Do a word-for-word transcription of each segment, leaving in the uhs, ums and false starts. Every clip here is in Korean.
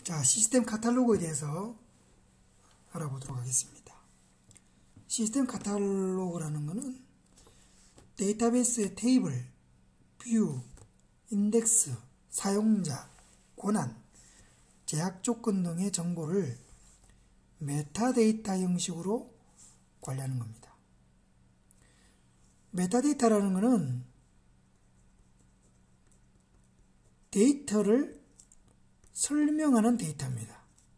자, 시스템 카탈로그에 대해서 알아보도록 하겠습니다. 시스템 카탈로그라는 것은 데이터베이스의 테이블, 뷰, 인덱스, 사용자, 권한, 제약 조건 등의 정보를 메타데이터 형식으로 관리하는 겁니다. 메타데이터라는 것은 데이터를 설명하는 데이터입니다.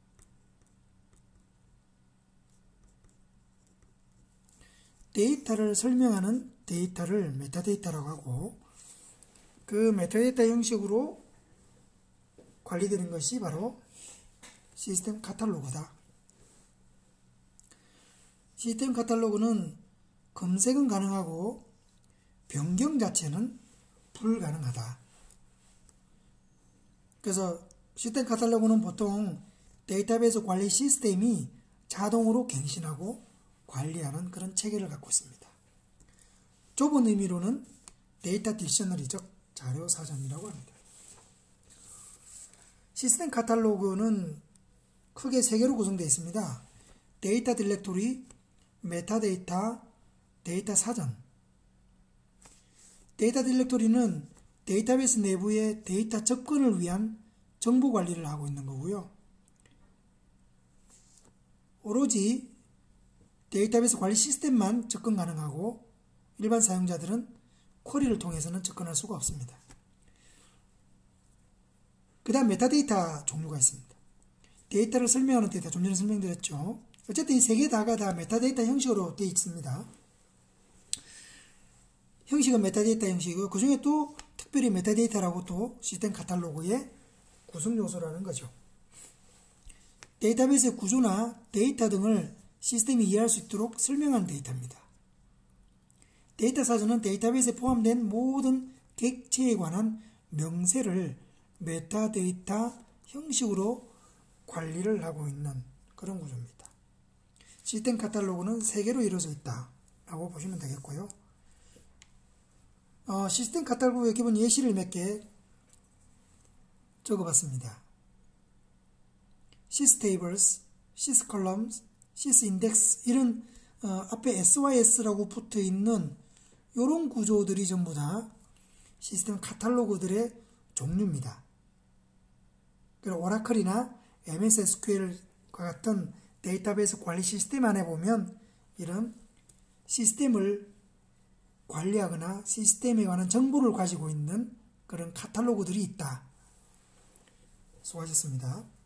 데이터를 설명하는 데이터를 메타데이터라고 하고, 그 메타데이터 형식으로 관리되는 것이 바로 시스템 카탈로그다. 시스템 카탈로그는 검색은 가능하고 변경 자체는 불가능하다. 그래서 시스템 카탈로그는 보통 데이터베이스 관리 시스템이 자동으로 갱신하고 관리하는 그런 체계를 갖고 있습니다. 좁은 의미로는 데이터 딕셔너리적 자료 사전이라고 합니다. 시스템 카탈로그는 크게 세 개로 구성되어 있습니다. 데이터 디렉토리, 메타데이터, 데이터 사전. 데이터 디렉토리는 데이터베이스 내부의 데이터 접근을 위한 정보 관리를 하고 있는 거고요. 오로지 데이터베이스 관리 시스템만 접근 가능하고 일반 사용자들은 쿼리를 통해서는 접근할 수가 없습니다. 그 다음 메타데이터 종류가 있습니다. 데이터를 설명하는 데이터, 좀 전에 설명드렸죠. 어쨌든 이 세 개 다가 다 메타데이터 형식으로 되어 있습니다. 형식은 메타데이터 형식이고, 그 중에 또 특별히 메타데이터라고 또 시스템 카탈로그의 구성 요소라는 거죠. 데이터베이스의 구조나 데이터 등을 시스템이 이해할 수 있도록 설명하는 데이터입니다. 데이터 사전은 데이터베이스에 포함된 모든 객체에 관한 명세를 메타데이터 형식으로 관리를 하고 있는 그런 구조입니다. 시스템 카탈로그는 세 개로 이루어져 있다라고 보시면 되겠고요. 어, 시스템 카탈로그의 기본 예시를 몇 개 적어봤습니다. 시스테이블스, 시스컬럼스, 시스인덱스 이런 어, 앞에 에스와이에스라고 붙어있는 이런 구조들이 전부 다 시스템 카탈로그들의 종류입니다. 그리고 오라클이나 엠에스 에스큐엘과 같은 데이터베이스 관리 시스템 안에 보면 이런 시스템을 관리하거나 시스템에 관한 정보를 가지고 있는 그런 카탈로그들이 있다. 수고하셨습니다.